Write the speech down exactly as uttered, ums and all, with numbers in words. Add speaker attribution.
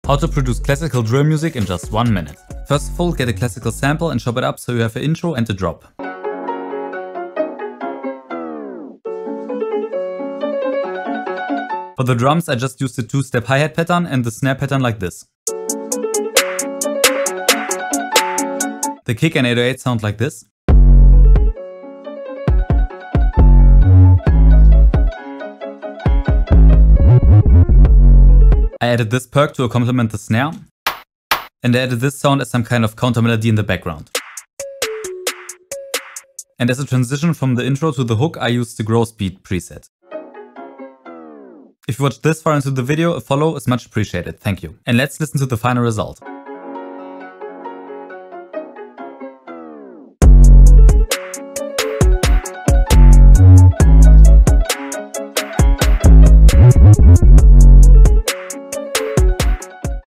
Speaker 1: How to produce classical drill music in just one minute. First of all, get a classical sample and chop it up so you have an intro and a drop. For the drums, I just used the two-step hi-hat pattern and the snare pattern like this. The kick and eight oh eight sound like this. I added this perk to complement the snare, and I added this sound as some kind of counter melody in the background. And as a transition from the intro to the hook, I used the Grow Speed preset. If you watched this far into the video, a follow is much appreciated, thank you. And let's listen to the final result.